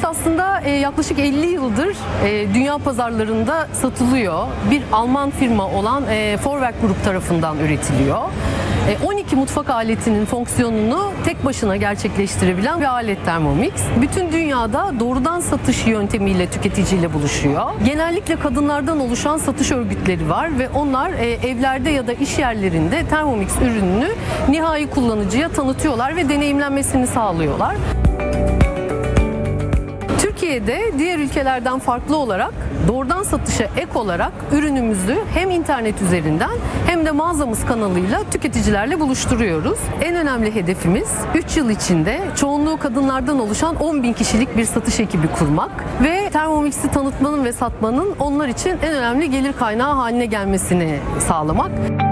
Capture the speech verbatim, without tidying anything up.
Thermomix aslında e, yaklaşık elli yıldır e, dünya pazarlarında satılıyor. Bir Alman firma olan e, Vorwerk Grup tarafından üretiliyor. E, on iki mutfak aletinin fonksiyonunu tek başına gerçekleştirebilen bir alet Thermomix. Bütün dünyada doğrudan satış yöntemiyle tüketiciyle buluşuyor. Genellikle kadınlardan oluşan satış örgütleri var ve onlar e, evlerde ya da iş yerlerinde Thermomix ürününü nihai kullanıcıya tanıtıyorlar ve deneyimlenmesini sağlıyorlar. Türkiye'de diğer ülkelerden farklı olarak doğrudan satışa ek olarak ürünümüzü hem internet üzerinden hem de mağazamız kanalıyla tüketicilerle buluşturuyoruz. En önemli hedefimiz üç yıl içinde çoğunluğu kadınlardan oluşan on bin kişilik bir satış ekibi kurmak ve Thermomix'i tanıtmanın ve satmanın onlar için en önemli gelir kaynağı haline gelmesini sağlamak.